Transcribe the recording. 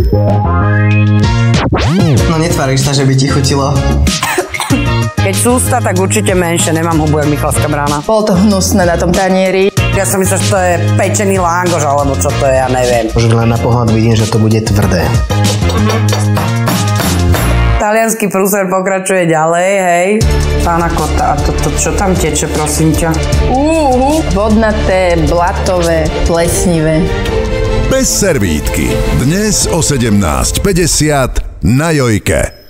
No netváriš sa, že by ti chutilo. Keď sústa, tak určite menšie. Nemám hubu, jak Michalská brána. Bolo to hnusné na tom tanieri. Ja som myslel, že to je pečený langoš, alebo čo to je, ja neviem. Už len na pohľad vidím, že to bude tvrdé. Taliansky prúser pokračuje ďalej, hej. Pána kota, a to čo tam teče, prosím ťa? Vodnaté, blatové, plesnivé. Bez servítky. Dnes o 17:50 na Jojke.